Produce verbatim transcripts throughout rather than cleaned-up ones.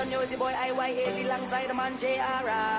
on you, boy I Y A Z alongside the man J R. I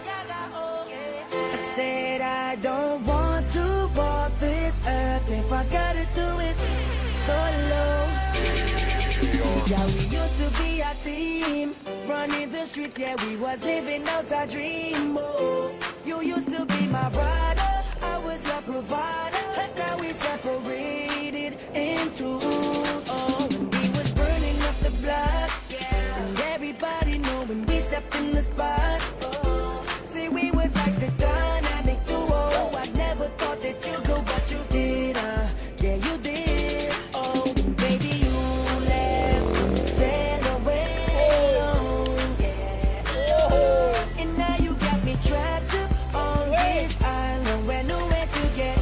said I don't want to walk this earth if I gotta do it solo. Yeah, we used to be a team, running the streets, yeah, we was living out our dream. Oh, you used to be my brother, I was your provider, and now we separated in two. Oh, when we was burning up the block, yeah, and everybody know when we stepped in the spot. Oh, see, we was like the dynamic duo. I never thought that you'd go, but you did, uh, yeah, you did. Oh, baby, you left and sailed away alone, yeah. And now you got me trapped up on this island where nowhere to get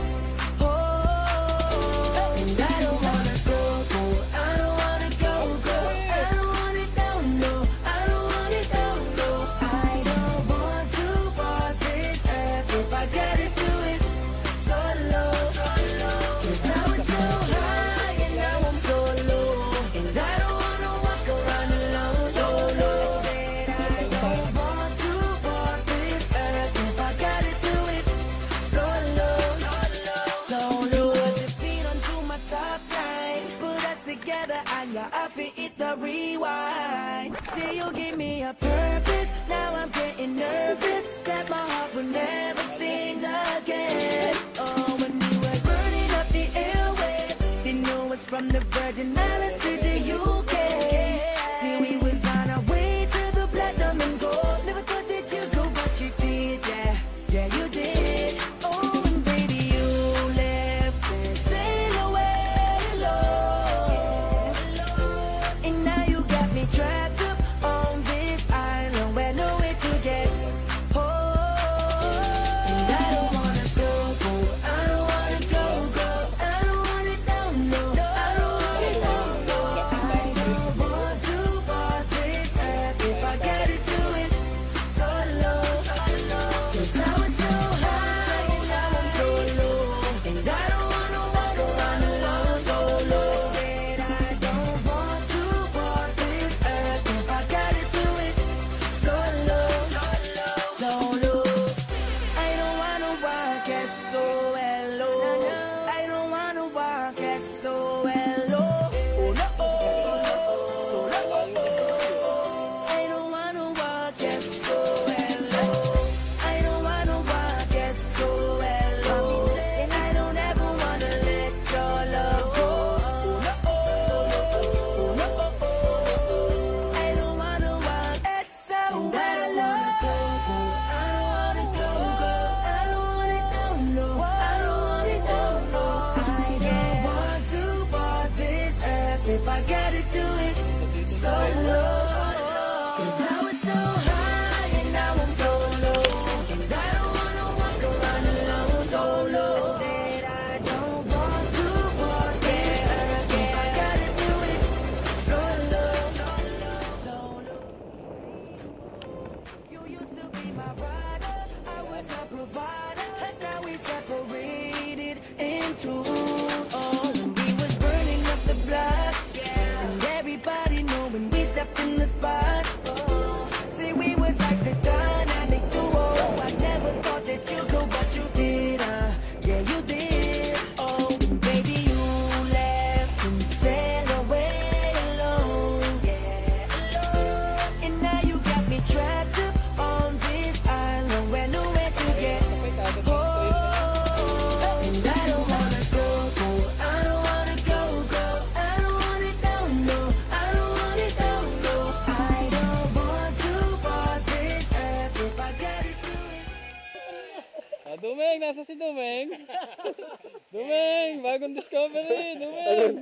home. And I don't wanna go, go, I don't wanna go, go, I don't want it down, no, I don't want it down, no. I don't want to walk this earth if I gotta do it solo, solo. Cause I was so high and now I'm so low, and I don't wanna walk around alone solo. I said I don't want to walk this earth if I gotta do it solo, solo, solo. Put the beat onto my top line, put us together and your outfit hit the rewind. Say you give me a purpose, now I'm getting nervous that my heart will never sing again. Oh, when we was burning up the airwaves, they knew us from the Virgin Islands to the U K. See, we was on our way to the platinum and gold. Never thought that you'd go, but you did, yeah, yeah, you did. Oh, and baby, you left and sailed away alone, yeah. And now you got me trapped up on this island where nowhere to get home. And I don't wanna go, go, I don't wanna go, go, I don't want it down, no, I don't want it down, no. I don't want to walk this earth if I gotta do it solo, solo. Cause I was so high and now I'm so low, and I don't wanna walk around alone solo. I said I don't want to walk this earth if I gotta do it solo, solo, solo. I don't wanna walk as so hello. I don't wanna walk as so hello. Oh no, oh, so no, I don't wanna walk as so hello. I don't wanna walk as so hello. And I don't ever wanna let your love go. Oh no, I don't wanna walk as so hello. I don't wanna go, go, I don't want it down, no, I don't want it down, no. I don't want to walk this earth if I gotta do it solo. Cause I was so high and now I'm so low, and I don't wanna walk around alone solo. I said I don't want to walk this earth if I gotta do it solo, solo, solo. You used to be my rider, I was a provider, and now we separated in two. Oh, when we was burning up the block, yeah, and everybody know when we stepped in the spot. Oh, see, we was like the dynamic duo. I never thought that you'd go, but you did, uh, yeah, you did. Oh, and baby, you left and sailed away alone, yeah. And now you got me trapped up on this island where nowhere to get home. And I don't wanna go, go, I don't wanna go, go, I don't want it down, no, I don't want it down, no. I don't want to walk this earth if I gotta do it. Ah, Dumeng, nasa si Dumeng. Dumeng, bagong discovery, Dumeng.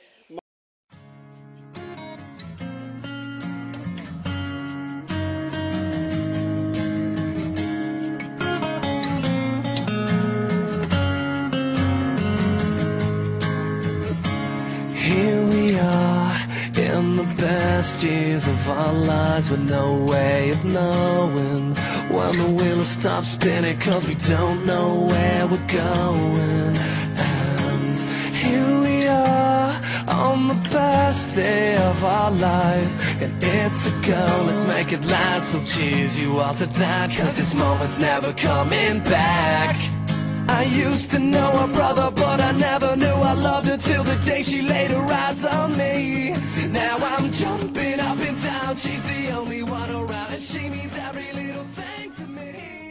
Here we are in the best years of our lives with no way of knowing when the wheel will stop spinning, cause we don't know where we're going. And here we are on the best day of our lives, and it's it's a go, let's make it last. So cheers you all to that, cause this moment's never coming back. I used to know her brother, but I never knew I loved her till the day she laid her eyes on me. Now I'm jumping up and down, she's the only one around, and she means every little thing to me.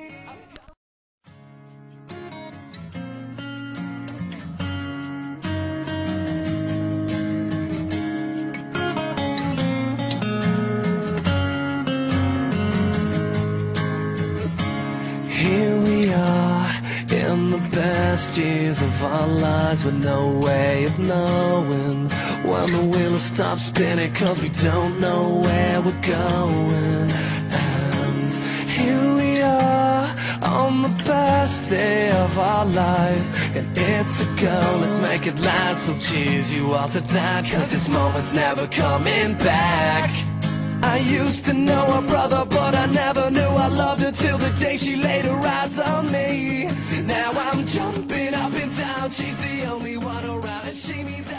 Here we are, in the best years of our lives, with no way of knowing when the wheel stops spinning, cause we don't know where we're going. And here we are, on the best day of our lives, and it's a go, let's make it last. So cheers you all to that, cause this moment's never coming back. I used to know her brother, but I never knew I loved her till the day she laid her eyes on me. Now I'm jumping up and down, she's the only one around, and she means